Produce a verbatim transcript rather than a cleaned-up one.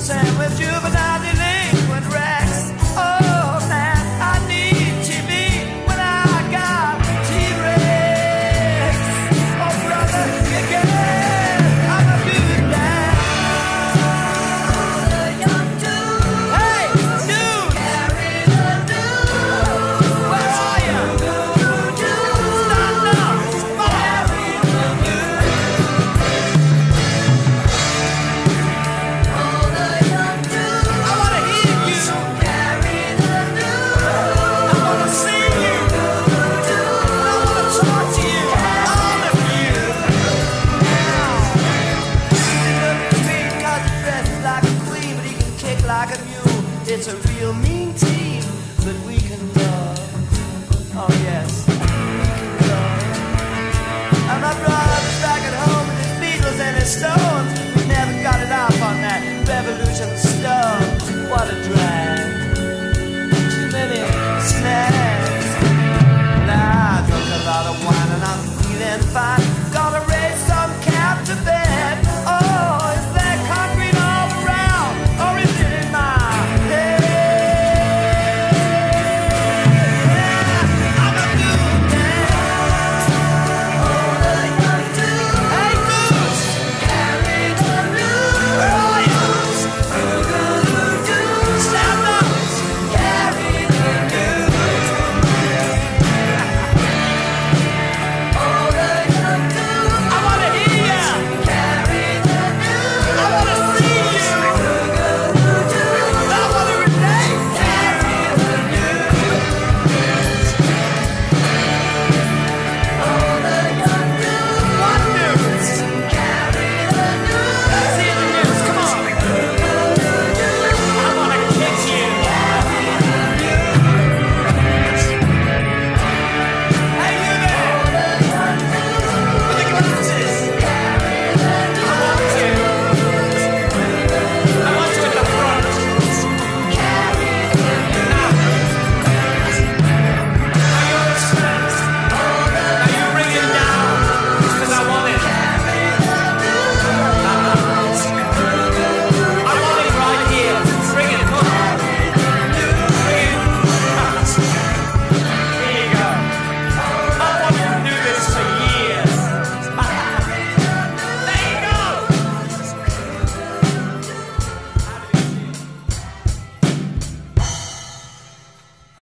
Sam with juvenile delinquent Rex. Oh man, I need T V when I got T-Rex. Oh brother, you get it. I'm a good man. The young dude. Hey, dude. Carry the news. Where are you? Stand up. Carry the news. All the young dudes. I wanna hear you. Carry the news. I wanna see you. I wanna talk to you. All of you. Now, he looks sweet 'cause he dresses like a queen, but he can kick like a mule. It's a real mean team, but we can love. Oh yes, we can love. And my brother's back at home with his Beatles and his Stones. We never got it off on that revolution stuff.